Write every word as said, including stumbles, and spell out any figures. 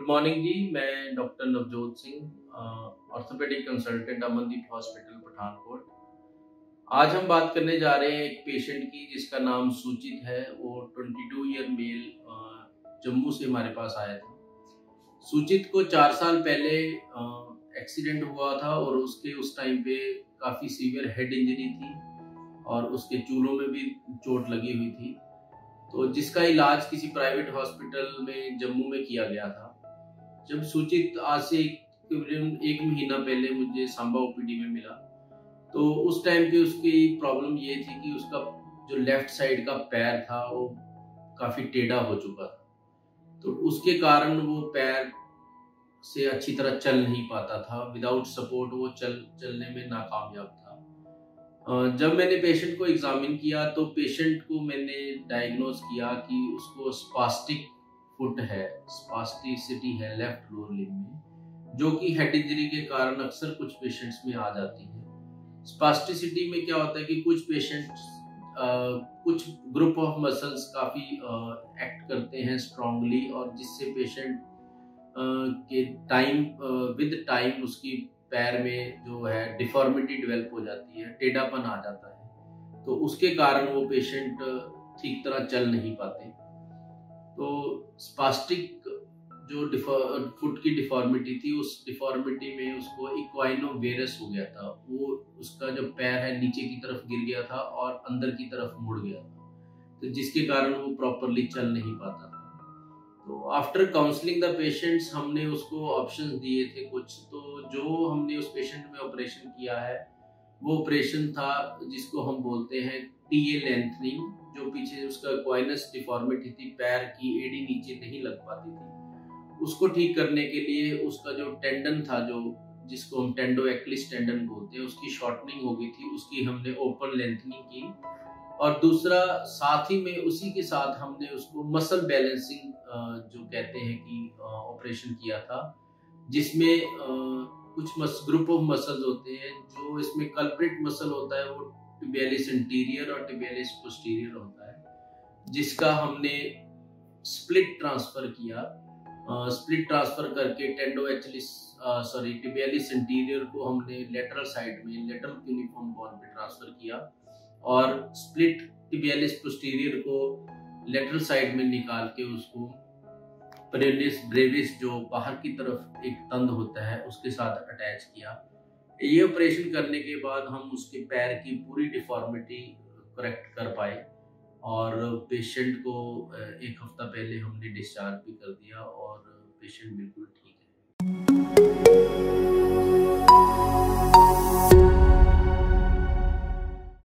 Morning ji. मैं doctor Navjot Singh, orthopaedic consultant, Amandeep hospital Pathankot. आज हम बात करने जा रहे हैं एक पेशेंट की जिसका नाम सूचित है। वो बाईस ईयर मेल जम्मू से हमारे पास आया था। सूचित को चार साल पहले एक्सीडेंट हुआ था और उसके उस टाइम पे काफ़ी सीवियर हेड इंजरी थी और उसके चूलों में भी चोट लगी हुई थी, तो जिसका इलाज किसी प्राइवेट हॉस्पिटल में जम्मू में किया गया था। जब सूचित आज से तकरीबन एक महीना पहले मुझे सांबा ओपीडी में मिला, तो उस टाइम पे उसकी प्रॉब्लम ये थी कि उसका जो लेफ्ट साइड का पैर था वो काफ़ी टेढ़ा हो चुका था, तो उसके कारण वो पैर से अच्छी तरह चल नहीं पाता था। विदाउट सपोर्ट वो चल चलने में नाकामयाब था। जब मैंने पेशेंट को एग्जामिन किया तो पेशेंट को मैंने डायग्नोज किया कि उसको स्पास्टिक फुट है, स्पास्टिसिटी है लेफ्ट लोअर लिम्ब में, जो कि हेड इंजरी के कारण अक्सर कुछ पेशेंट्स में आ जाती है। स्पास्टिसिटी में क्या होता है कि कुछ पेशेंट्स कुछ ग्रुप ऑफ मसल्स काफ़ी एक्ट करते हैं स्ट्रांगली, और जिससे पेशेंट के टाइम विद टाइम उसकी पैर में जो है डिफॉर्मिटी डेवलप हो जाती है, टेढ़ापन आ जाता है, तो उसके कारण वो पेशेंट ठीक तरह चल नहीं पाते। तो स्पास्टिक जो फुट की डिफॉर्मिटी थी, उस डिफॉर्मिटी में उसको इक्वाइनोवेरस हो गया था। वो उसका जो पैर है नीचे की तरफ गिर गया था और अंदर की तरफ मुड़ गया था, तो जिसके कारण वो प्रॉपरली चल नहीं पाता था। तो आफ्टर काउंसलिंग द पेशेंट्स हमने उसको ऑप्शंस दिए थे कुछ, तो जो हमने उस पेशेंट में ऑपरेशन किया है वो ऑपरेशन था जिसको हम बोलते हैं टी ए लेंथनिंग। जो पीछे उसका क्वाइनस डिफॉर्मिटी थी, पैर की एड़ी नीचे नहीं लग पाती थी, उसको ठीक करने के लिए उसका जो टेंडन था, जो जिसको हम टेंडो एक्लिस टेंडन बोलते हैं, उसकी शॉर्टनिंग हो गई थी, उसकी हमने ओपन लेंथनिंग की। और दूसरा साथ ही में उसी के साथ हमने उसको मसल बैलेंसिंग जो कहते हैं कि ऑपरेशन किया था, जिसमें कुछ मस ग्रुप ऑफ मसल्स होते हैं। जो इसमें कल्प्रिट मसल होता है वो टिबियालिस इंटीरियर और टिबियालिस पोस्टीरियर होता है, जिसका हमने स्प्लिट ट्रांसफर किया। स्प्लिट ट्रांसफर करके tendo Achilles sorry tibialis anterior को हमने लेटरल साइड में लेटरल यूनिफॉर्म बोन पे ट्रांसफर किया, और स्प्लिट टिबियालिस पोस्टीरियर को लेटरल साइड में निकाल के उसको पेरेनिस ब्रेविस जो बाहर की तरफ एक तंद होता है उसके साथ अटैच किया। ये ऑपरेशन करने के बाद हम उसके पैर की पूरी डिफॉर्मिटी करेक्ट कर पाए, और पेशेंट को एक हफ्ता पहले हमने डिस्चार्ज भी कर दिया और पेशेंट बिल्कुल ठीक है।